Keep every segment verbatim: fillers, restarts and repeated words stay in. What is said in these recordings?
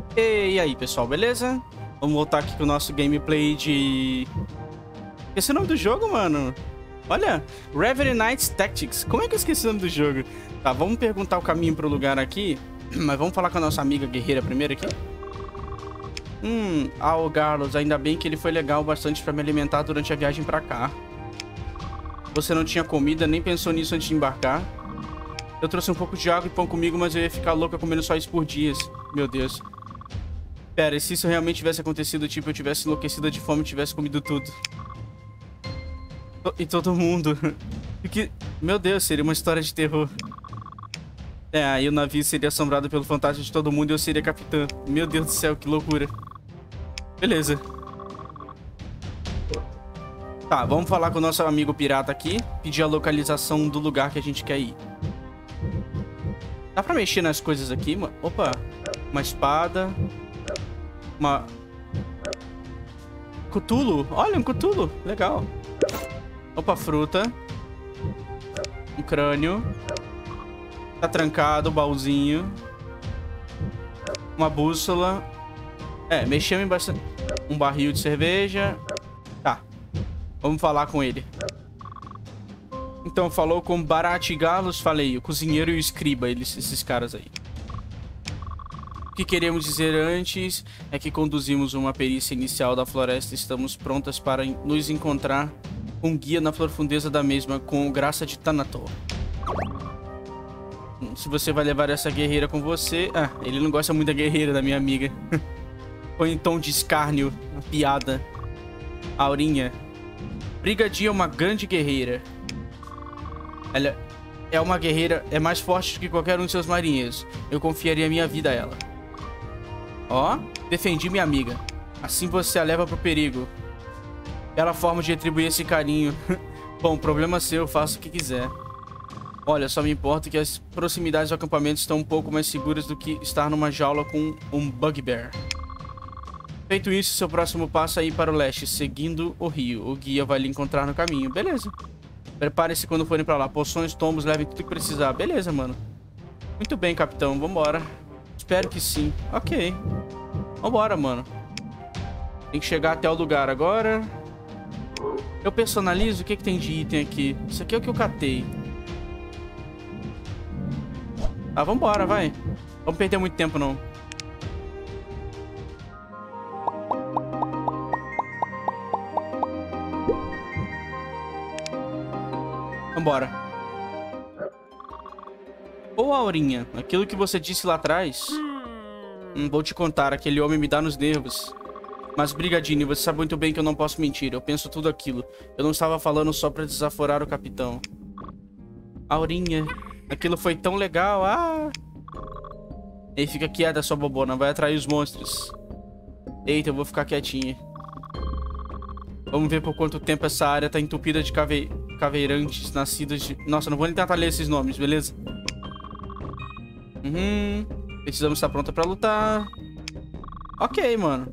E aí, pessoal, beleza? Vamos voltar aqui com o nosso gameplay de... Esqueci o nome do jogo, mano. Olha, Reverie Knights Tactics. Como é que eu esqueci o nome do jogo? Tá, vamos perguntar o caminho pro lugar aqui. Mas vamos falar com a nossa amiga guerreira primeiro aqui. Hum, ah, o Carlos, ainda bem que ele foi legal bastante pra me alimentar durante a viagem pra cá. Você não tinha comida, nem pensou nisso antes de embarcar? Eu trouxe um pouco de água e pão comigo, mas eu ia ficar louca comendo só isso por dias. Meu Deus. Pera, e se isso realmente tivesse acontecido, tipo, eu tivesse enlouquecida de fome e tivesse comido tudo? E todo mundo. Porque, meu Deus, seria uma história de terror. É, aí o navio seria assombrado pelo fantasma de todo mundo e eu seria capitã. Meu Deus do céu, que loucura. Beleza. Tá, vamos falar com o nosso amigo pirata aqui. Pedir a localização do lugar que a gente quer ir. Dá pra mexer nas coisas aqui, mano? Opa. Uma espada. Uma... Cthulhu. Olha, um Cthulhu. Legal. Opa, fruta. Um crânio. Tá trancado o baúzinho. Uma bússola. É, mexemos em bastante... Um barril de cerveja. Tá. Vamos falar com ele. Então, falou com Barat Galos, falei, o cozinheiro e o escriba, eles, esses caras aí. O que queremos dizer antes é que conduzimos uma perícia inicial da floresta e estamos prontas para nos encontrar com um guia na profundeza da mesma, com graça de Thanator. Se você vai levar essa guerreira com você... Ah, ele não gosta muito da guerreira, da minha amiga. Põe em tom de escárnio, uma piada. Aurinha. Brigadia é uma grande guerreira. Ela é uma guerreira, é mais forte do que qualquer um de seus marinheiros. Eu confiaria minha vida a ela. Ó, defendi minha amiga. Assim você a leva pro perigo. Bela forma de retribuir esse carinho. Bom, problema seu, faça o que quiser. Olha, só me importa que as proximidades do acampamento estão um pouco mais seguras do que estar numa jaula com um bugbear. Feito isso, seu próximo passo é ir para o leste, seguindo o rio. O guia vai lhe encontrar no caminho. Beleza. Prepare-se quando forem pra lá. Poções, tombos, levem tudo que precisar. Beleza, mano. Muito bem, capitão. Vambora. Espero que sim. Ok. Vambora, mano. Tem que chegar até o lugar agora. Eu personalizo. O que, que tem de item aqui? Isso aqui é o que eu catei. Ah, vambora, vai. Vamos perder muito tempo, não. Vambora. Ô, Aurinha, aquilo que você disse lá atrás... Hum, vou te contar, aquele homem me dá nos nervos. Mas, Brigadine, você sabe muito bem que eu não posso mentir. Eu penso tudo aquilo. Eu não estava falando só pra desaforar o capitão. Aurinha, aquilo foi tão legal. Ah! Ei, fica quieta, sua bobona. Vai atrair os monstros. Eita, eu vou ficar quietinha. Vamos ver por quanto tempo essa área tá entupida de cave... caveirantes nascidos de... Nossa, não vou nem tentar ler esses nomes, beleza? Uhum. Precisamos estar pronta pra lutar. Ok, mano.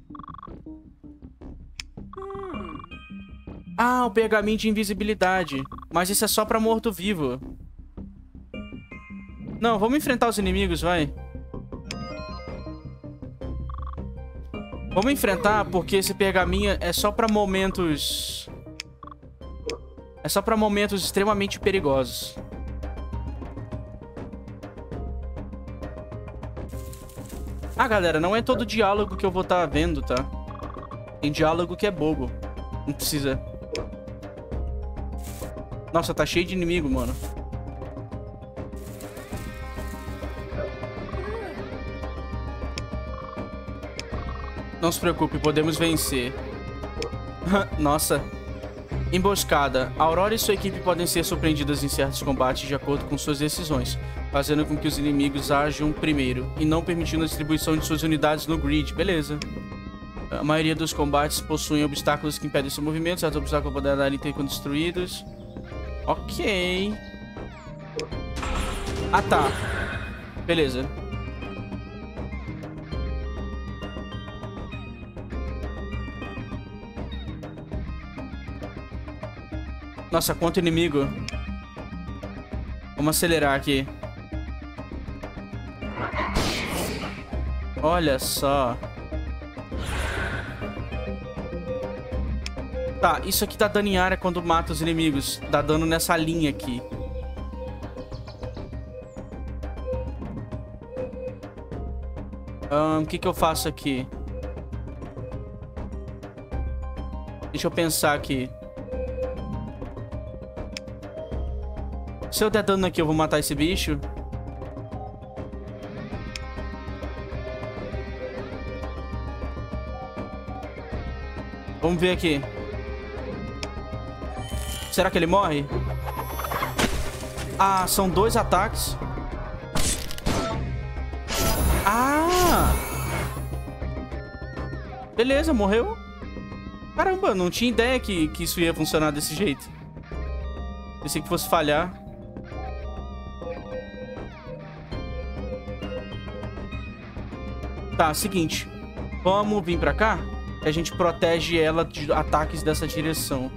Ah, o pergaminho de invisibilidade. Mas isso é só pra morto-vivo. Não, vamos enfrentar os inimigos, vai. Vamos enfrentar porque esse pergaminho é só pra momentos... É só pra momentos extremamente perigosos. Ah, galera, não é todo diálogo que eu vou estar vendo, tá? Tem diálogo que é bobo. Não precisa... Nossa, tá cheio de inimigo, mano. Não se preocupe, podemos vencer. Nossa. Emboscada. A Aurora e sua equipe podem ser surpreendidas em certos combates de acordo com suas decisões, fazendo com que os inimigos ajam primeiro e não permitindo a distribuição de suas unidades no grid. Beleza. A maioria dos combates possuem obstáculos que impedem seu movimento. Certos obstáculos podem dar ter quando destruídos. Ok. Ah, tá. Beleza. Nossa, quanto inimigo. Vamos acelerar aqui. Olha só. Tá, isso aqui dá dano em área quando mata os inimigos. Dá dano nessa linha aqui. O um, que que eu faço aqui? Deixa eu pensar aqui. Se eu der dano aqui, eu vou matar esse bicho? Vamos ver aqui. Será que ele morre? Ah, são dois ataques. Ah! Beleza, morreu. Caramba, não tinha ideia que, que isso ia funcionar desse jeito. Pensei que fosse falhar. Tá, seguinte. Vamos vir pra cá. A gente protege ela de ataques dessa direção.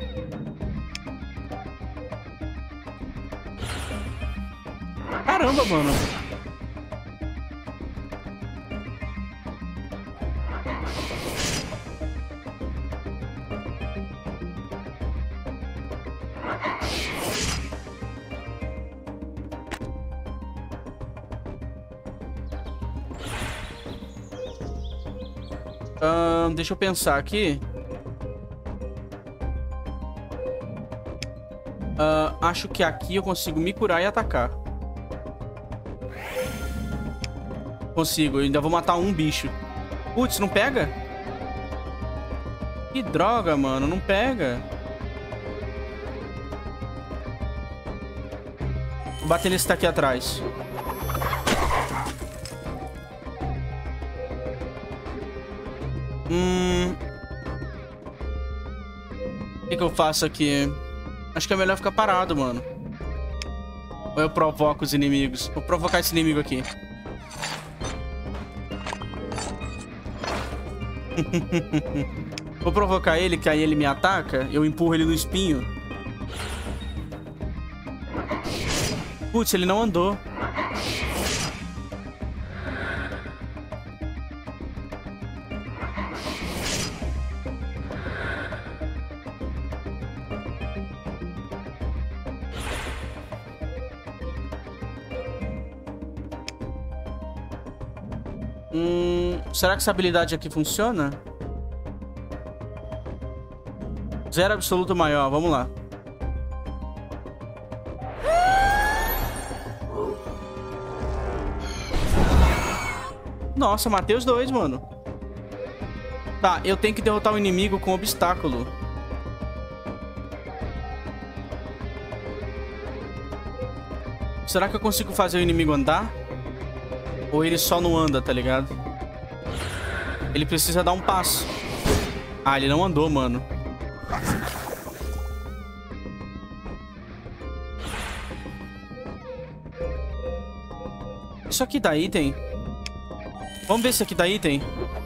Caramba, mano. Uh, deixa eu pensar aqui. Uh, acho que aqui eu consigo me curar e atacar. Consigo, eu ainda vou matar um bicho. Putz, não pega? Que droga, mano, não pega. Vou bater nesse daqui atrás. Hum... O que que eu faço aqui? Acho que é melhor ficar parado, mano. Ou eu provoco os inimigos? Vou provocar esse inimigo aqui. Vou provocar ele, que aí ele me ataca. Eu empurro ele no espinho. Putz, ele não andou. Hum, será que essa habilidade aqui funciona? Zero absoluto maior, vamos lá. Nossa, matei os dois, mano. Tá, eu tenho que derrotar o inimigo com obstáculo. Será que eu consigo fazer o inimigo andar? Ou ele só não anda, tá ligado? Ele precisa dar um passo. Ah, ele não andou, mano. Isso aqui dá item? Vamos ver se aqui dá item.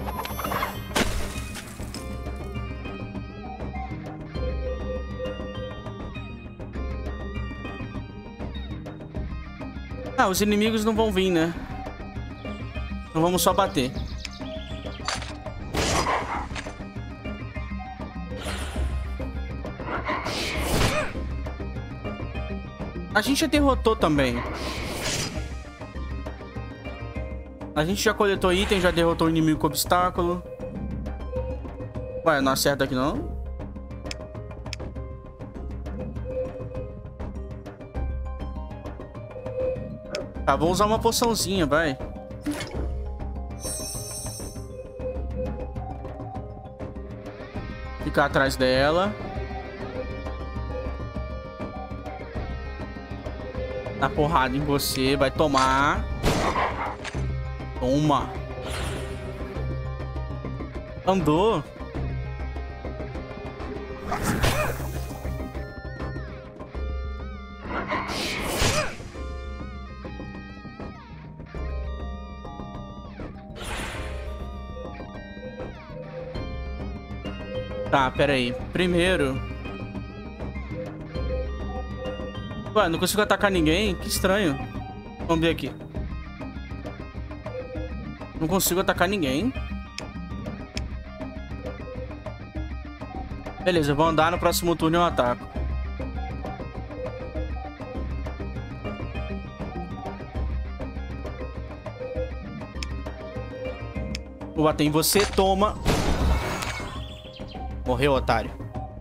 Ah, os inimigos não vão vir, né? Então vamos só bater. A gente já derrotou também. A gente já coletou item, já derrotou o inimigo com obstáculo. Ué, não acerta aqui não? Tá, vou usar uma poçãozinha, vai. Ficar atrás dela. Dá porrada em você, vai tomar. Toma. Andou. Tá, pera aí. Primeiro... Ué, não consigo atacar ninguém? Que estranho. Vamos ver aqui. Não consigo atacar ninguém. Beleza, eu vou andar, no próximo turno eu ataco. Vou bater em você, toma. Morreu, otário.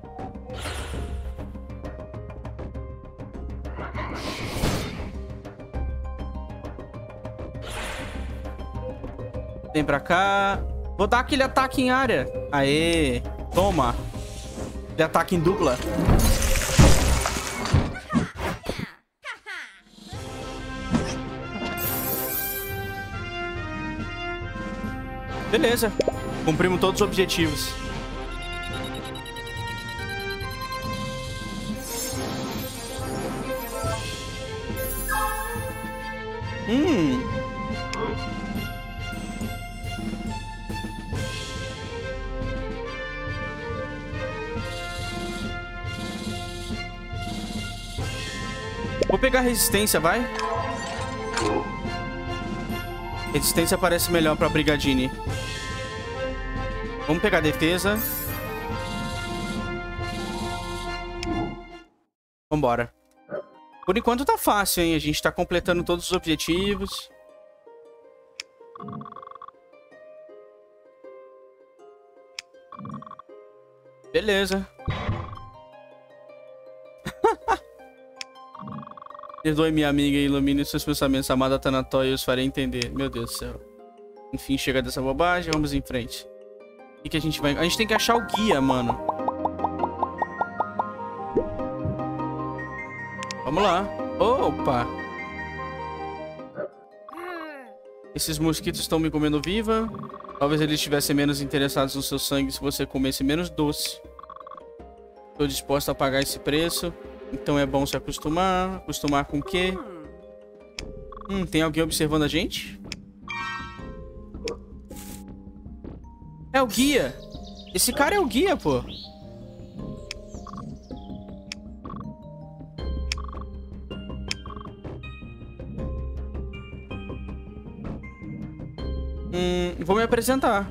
Vem pra cá. Vou dar aquele ataque em área. Aê, toma. Ele ataca em dupla. Beleza. Cumprimos todos os objetivos. Hum. Vou pegar resistência, vai. Resistência parece melhor pra Brigadine. Vamos pegar defesa. Vambora. Por enquanto tá fácil, hein? A gente tá completando todos os objetivos. Beleza. Perdoe minha amiga e ilumine seus pensamentos. Amada Tanatóia, eu os farei entender. Meu Deus do céu. Enfim, chega dessa bobagem. Vamos em frente. O que, que a gente vai... A gente tem que achar o guia, mano. Vamos lá. Opa. Esses mosquitos estão me comendo viva. Talvez eles estivessem menos interessados no seu sangue se você comesse menos doce. Estou disposto a pagar esse preço. Então é bom se acostumar. Acostumar com o quê? Hum, tem alguém observando a gente? É o guia. Esse cara é o guia, pô. Hum, vou me apresentar.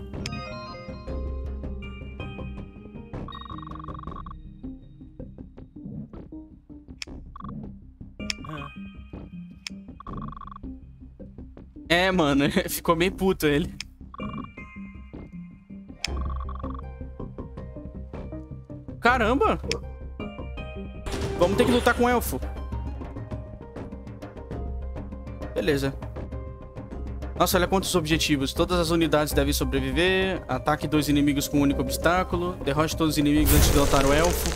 É, mano, ficou meio puto ele. Caramba! Vamos ter que lutar com o elfo. Beleza. Nossa, olha quantos objetivos. Todas as unidades devem sobreviver. Ataque dois inimigos com um único obstáculo. Derrote todos os inimigos antes de derrotar o elfo.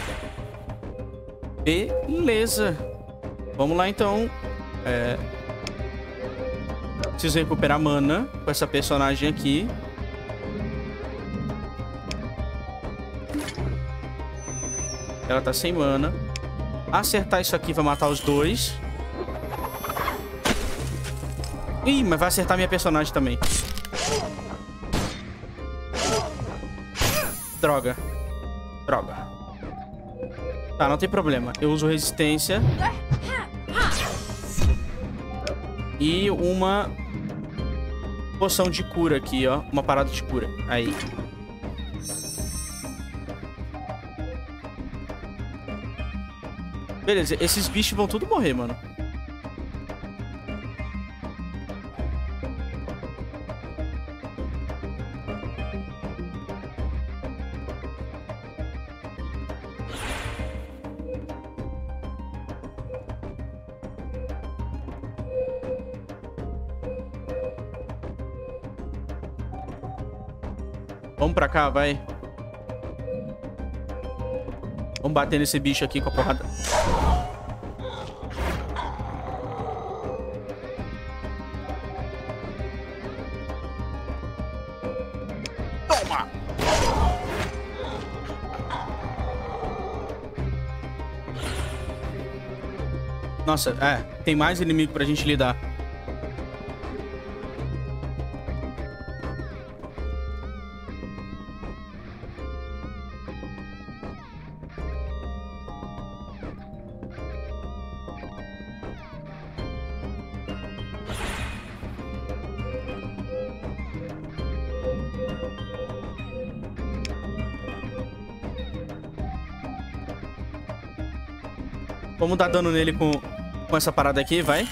Beleza. Vamos lá, então. É... Preciso recuperar mana com essa personagem aqui. Ela tá sem mana. Acertar isso aqui vai matar os dois. Ih, mas vai acertar minha personagem também. Droga. Droga. Tá, não tem problema. Eu uso resistência. E uma poção de cura aqui, ó. Uma parada de cura. Aí. Beleza, esses bichos vão tudo morrer, mano. Vamos pra cá, vai. Vamos bater nesse bicho aqui com a porrada. Toma! Nossa, é. Tem mais inimigo pra gente lidar. Vamos dar dano nele com, com essa parada aqui, vai.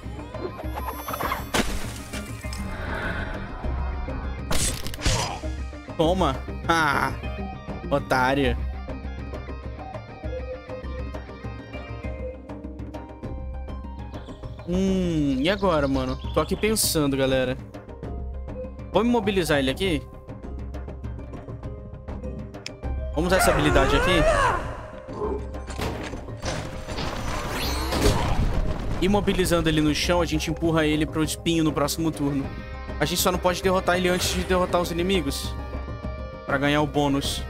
Toma. Ah, otária. Hum, e agora, mano? Tô aqui pensando, galera. Vou imobilizar ele aqui. Vamos usar essa habilidade aqui. Imobilizando ele no chão, a gente empurra ele pro espinho no próximo turno. A gente só não pode derrotar ele antes de derrotar os inimigos. Pra ganhar o bônus.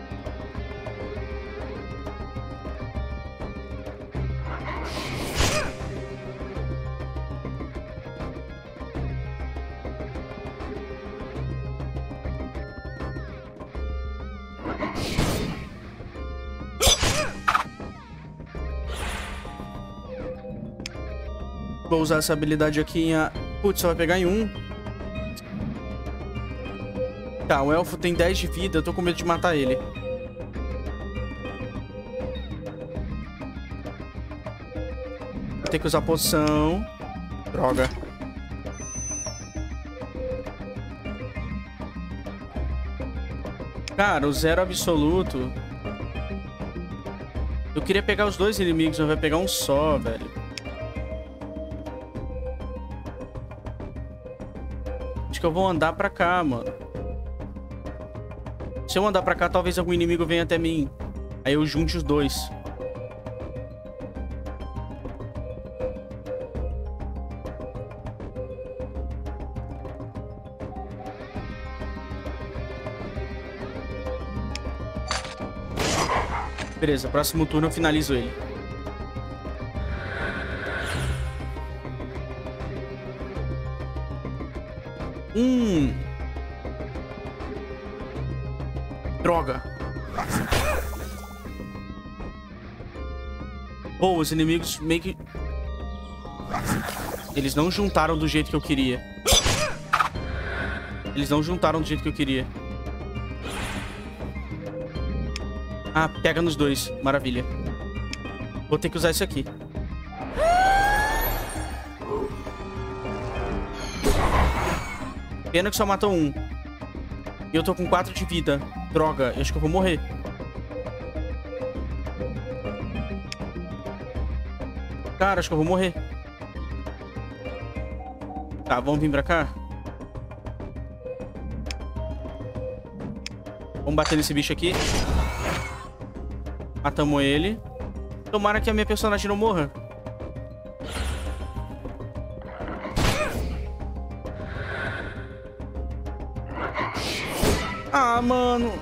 Vou usar essa habilidade aqui em... A... Putz, só vai pegar em um. Tá, o elfo tem dez de vida. Eu tô com medo de matar ele. Vou ter que usar poção. Droga. Cara, o zero absoluto. Eu queria pegar os dois inimigos, mas vai pegar um só, velho. Acho que eu vou andar pra cá, mano. Se eu andar pra cá, talvez algum inimigo venha até mim. Aí eu junte os dois. Beleza, próximo turno eu finalizo ele. Hum. Droga. Pô, os inimigos meio que... Eles não juntaram do jeito que eu queria. Eles não juntaram do jeito que eu queria. Ah, pega nos dois. Maravilha. Vou ter que usar isso aqui. Pena que só matou um. E eu tô com quatro de vida. Droga, eu acho que eu vou morrer. Cara, acho que eu vou morrer. Tá, vamos vir pra cá. Vamos bater nesse bicho aqui. Matamos ele. Tomara que a minha personagem não morra. Ah, mano.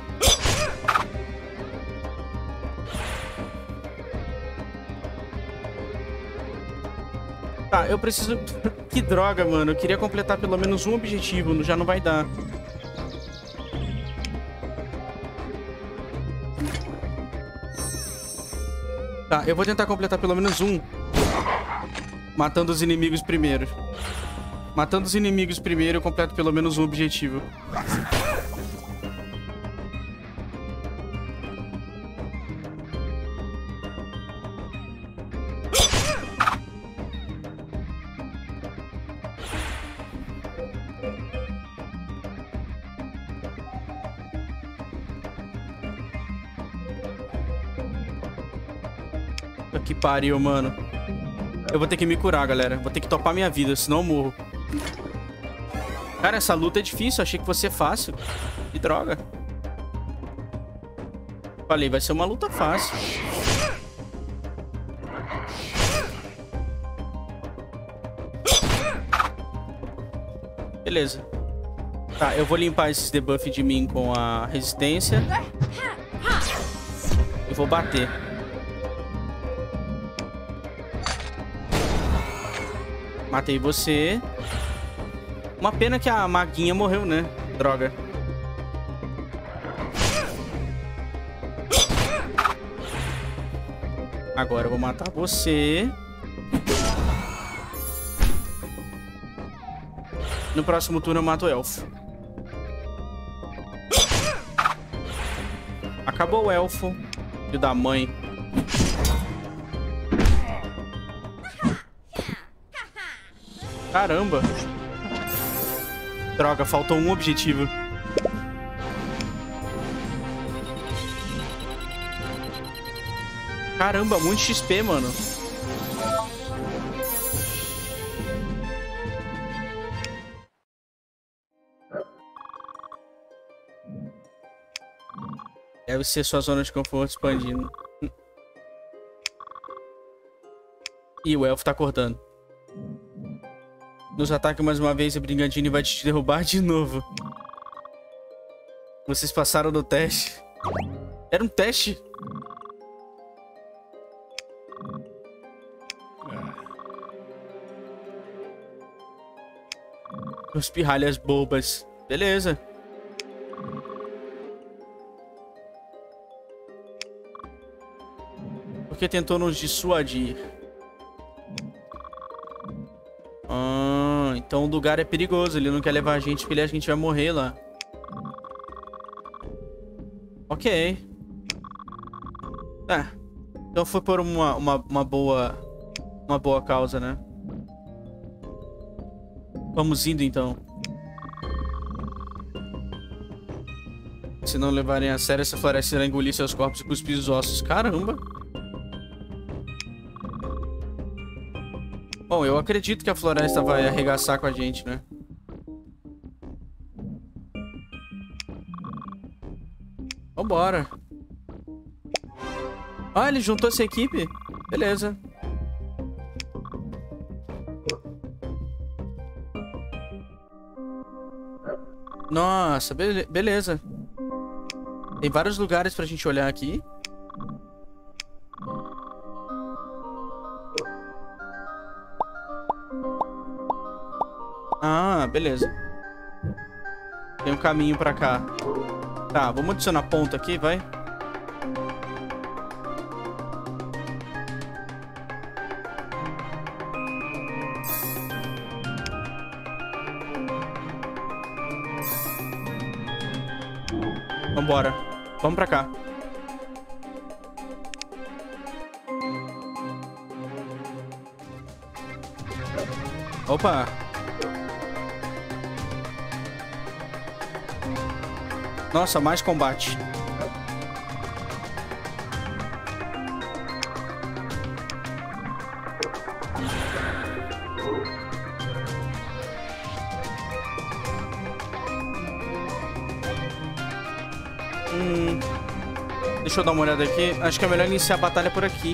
Tá, eu preciso... Que droga, mano. Eu queria completar pelo menos um objetivo. Já não vai dar. Tá, eu vou tentar completar pelo menos um. Matando os inimigos primeiro. Matando os inimigos primeiro, eu completo pelo menos um objetivo. Que pariu, mano. Eu vou ter que me curar, galera. Vou ter que topar minha vida, senão eu morro. Cara, essa luta é difícil. Achei que fosse ser fácil. Que droga. Falei, vai ser uma luta fácil. Beleza. Tá, eu vou limpar esse debuff de mim com a resistência. E vou bater. Matei você. Uma pena que a maguinha morreu, né? Droga. Agora eu vou matar você. No próximo turno eu mato o elfo. Acabou o elfo. Filho da mãe. Caramba. Droga, faltou um objetivo. Caramba, muito X P, mano. Deve ser sua zona de conforto expandindo. Ih, o elfo tá acordando. Nos ataque mais uma vez, a Brigandine vai te derrubar de novo. Vocês passaram no teste. Era um teste? Os pirralhas bobas. Beleza. Porque tentou nos dissuadir. Ah, então o lugar é perigoso. Ele não quer levar a gente porque ele acha que a gente vai morrer lá. Ok. Tá. Então foi por uma, uma, uma boa... Uma boa causa, né? Vamos indo, então. Se não levarem a sério, essa floresta irá engolir seus corpos e cuspir os ossos. Caramba! Bom, eu acredito que a floresta vai arregaçar com a gente, né? Vambora. Ah, ele juntou essa equipe? Beleza. Nossa, be beleza. Tem vários lugares pra gente olhar aqui. Ah, beleza. Tem um caminho pra cá. Tá, vamos adicionar ponto aqui, vai. Vambora. Vamos pra cá. Opa. Nossa, mais combate. Hum, deixa eu dar uma olhada aqui. Acho que é melhor iniciar a batalha por aqui.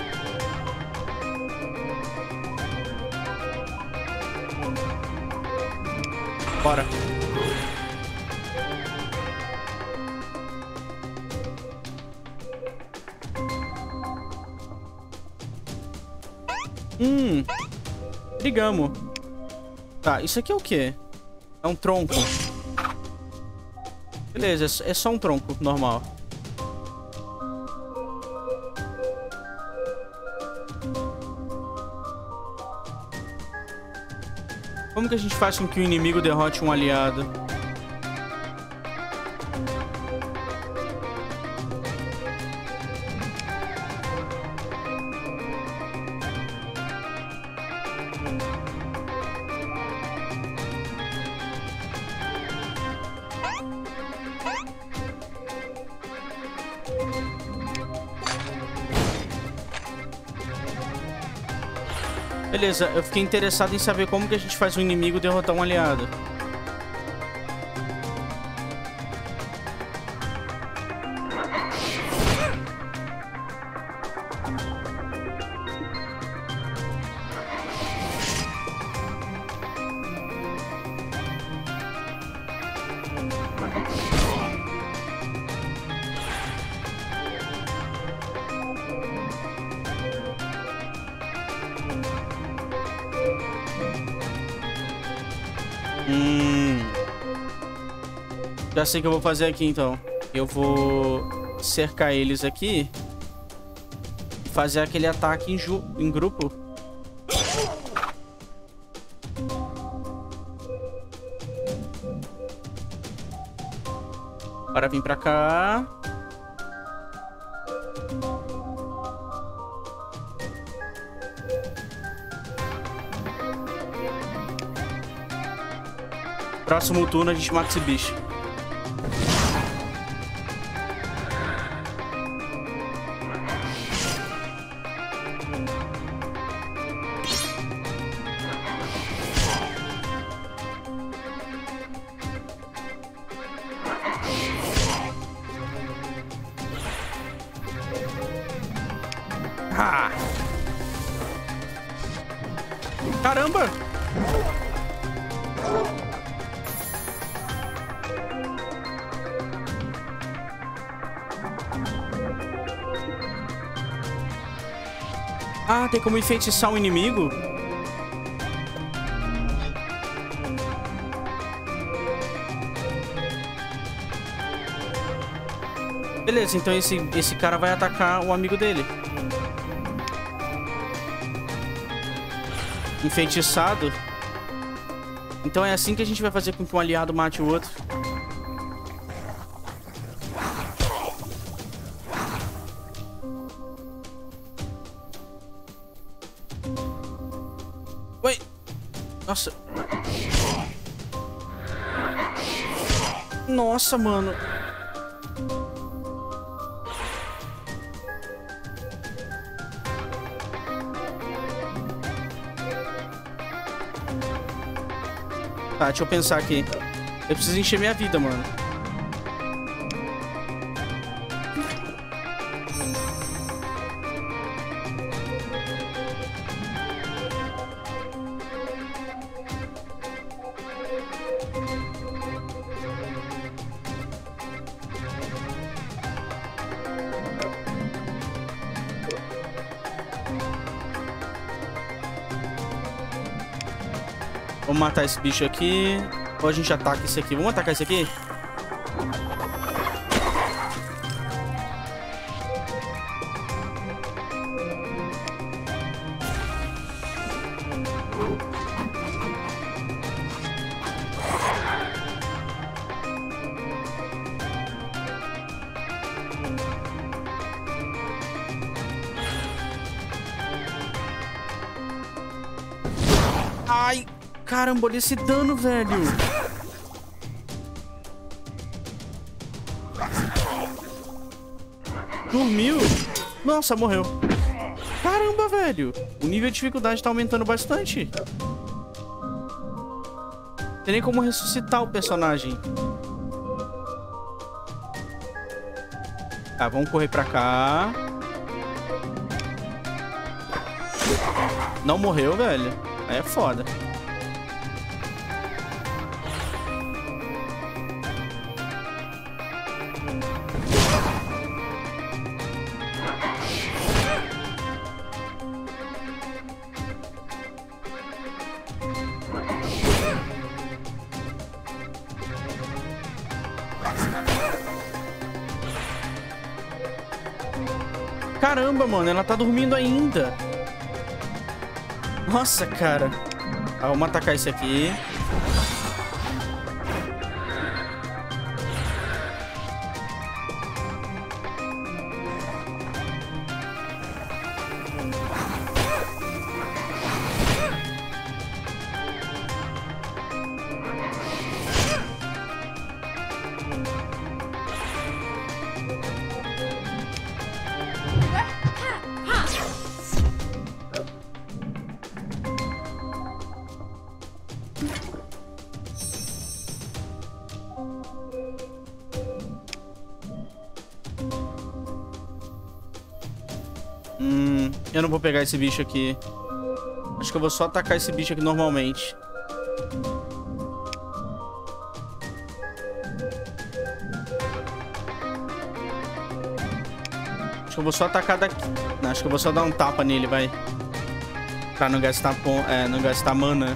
Bora. Hum, brigamos. Tá, isso aqui é o quê? É um tronco. Beleza, é só um tronco normal. Como que a gente faz com que o inimigo derrote um aliado? Beleza, eu fiquei interessado em saber como que a gente faz um inimigo derrotar um aliado. Hum... Já sei o que eu vou fazer aqui, então. Eu vou cercar eles aqui. Fazer aquele ataque em, ju em grupo. Bora vir pra cá. Próximo turno a gente mata esse bicho. Ah. Caramba! Ah, tem como enfeitiçar um inimigo? Beleza, então esse, esse cara vai atacar o amigo dele. Enfeitiçado. Então é assim que a gente vai fazer com que um aliado mate o outro. Oi! Nossa. Nossa, mano. Tá, deixa eu pensar aqui. Eu preciso encher minha vida, mano. Vamos matar esse bicho aqui. Ou a gente ataca esse aqui. Vamos atacar esse aqui? Ai, caramba, olha esse dano, velho. Dormiu? Nossa, morreu. Caramba, velho. O nível de dificuldade tá aumentando bastante. Tem nem como ressuscitar o personagem. Tá, vamos correr pra cá. Não morreu, velho. Aí é foda. Caramba, mano, ela tá dormindo ainda. Nossa, cara. Ah, vamos atacar esse aqui. Hum, eu não vou pegar esse bicho aqui. Acho que eu vou só atacar esse bicho aqui normalmente. Acho que eu vou só atacar daqui. Não, acho que eu vou só dar um tapa nele, vai. Pra não gastar, é, não gastar mana.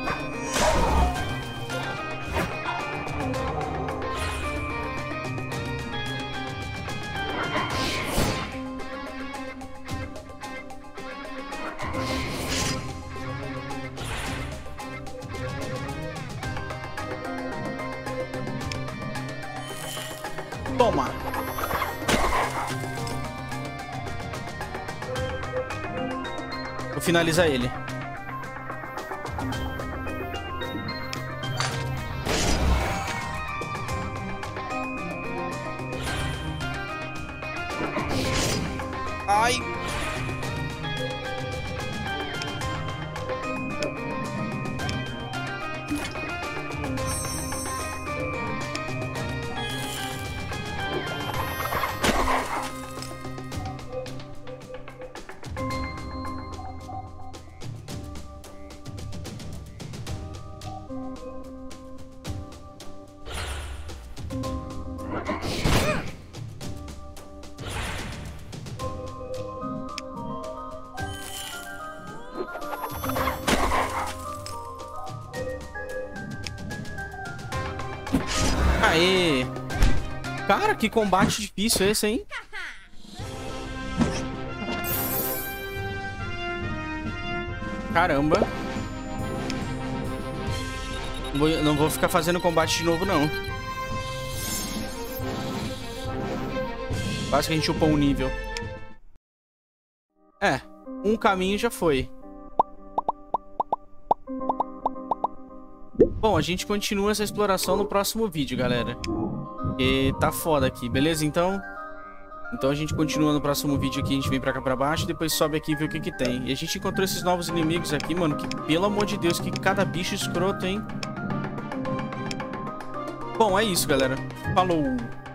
Toma. Vou finalizar ele. Ai. Aê! Cara, que combate difícil esse, hein? Caramba. Não vou, não vou ficar fazendo combate de novo, não. Quase que a gente upou um nível. É, um caminho já foi. Bom, a gente continua essa exploração no próximo vídeo, galera. E tá foda aqui, beleza? Então, então a gente continua no próximo vídeo aqui. A gente vem pra cá pra baixo, depois sobe aqui e vê o que que tem. E a gente encontrou esses novos inimigos aqui, mano. Que, pelo amor de Deus, que cada bicho escroto, hein? Bom, é isso, galera. Falou!